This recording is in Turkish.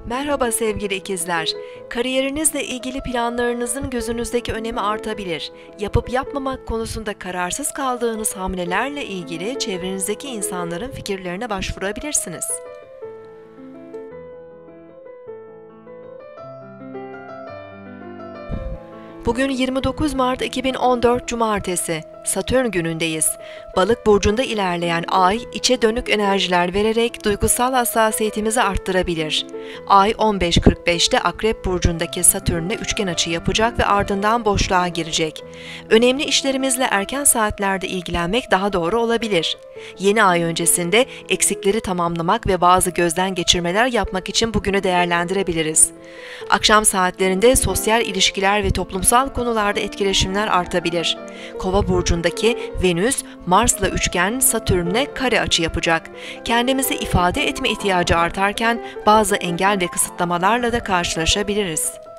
Merhaba sevgili ikizler. Kariyerinizle ilgili planlarınızın gözünüzdeki önemi artabilir. Yapıp yapmamak konusunda kararsız kaldığınız hamlelerle ilgili çevrenizdeki insanların fikirlerine başvurabilirsiniz. Bugün 29 Mart 2014 Cumartesi, Satürn günündeyiz. Balık burcunda ilerleyen Ay, içe dönük enerjiler vererek duygusal hassasiyetimizi arttırabilir. Ay 15.45'te Akrep burcundaki Satürn'le üçgen açı yapacak ve ardından boşluğa girecek. Önemli işlerimizle erken saatlerde ilgilenmek daha doğru olabilir. Yeni ay öncesinde eksikleri tamamlamak ve bazı gözden geçirmeler yapmak için bugünü değerlendirebiliriz. Akşam saatlerinde sosyal ilişkiler ve toplumsal konularda etkileşimler artabilir. Kova burcundaki Venüs, Mars'la üçgen Satürn'le kare açı yapacak. Kendimizi ifade etme ihtiyacı artarken bazı engel ve kısıtlamalarla da karşılaşabiliriz.